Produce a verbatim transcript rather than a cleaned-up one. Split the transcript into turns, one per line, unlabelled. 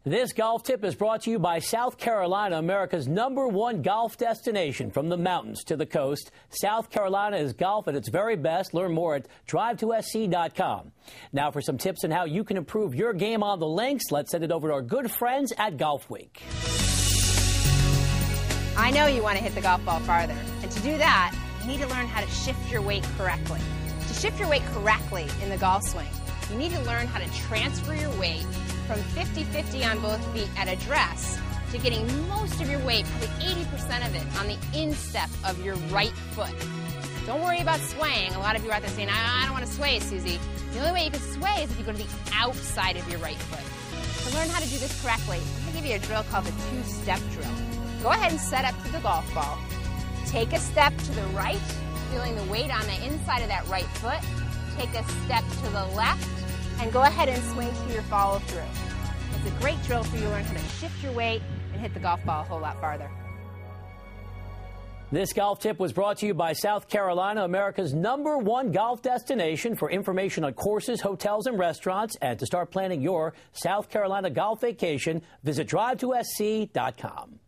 This golf tip is brought to you by South Carolina, America's number one golf destination. From the mountains to the coast, South Carolina is golf at its very best. Learn more at drive to s c dot com. Now for some tips on how you can improve your game on the links, let's send it over to our good friends at Golf Week.
I know you want to hit the golf ball farther, and to do that, you need to learn how to shift your weight correctly. To shift your weight correctly in the golf swing, you need to learn how to transfer your weight from fifty fifty on both feet at address to getting most of your weight, probably eighty percent of it, on the instep of your right foot. Don't worry about swaying. A lot of you are out there saying, I, I don't want to sway, Susie. The only way you can sway is if you go to the outside of your right foot. To learn how to do this correctly, I'm going to give you a drill called the two-step drill. Go ahead and set up to the golf ball. Take a step to the right, feeling the weight on the inside of that right foot. Take a step to the left, and go ahead and swing to your follow through. It's a great drill for you to learn how to shift your weight and hit the golf ball a whole lot farther.
This golf tip was brought to you by South Carolina, America's number one golf destination. For information on courses, hotels, and restaurants, and to start planning your South Carolina golf vacation, visit drive to s c dot com.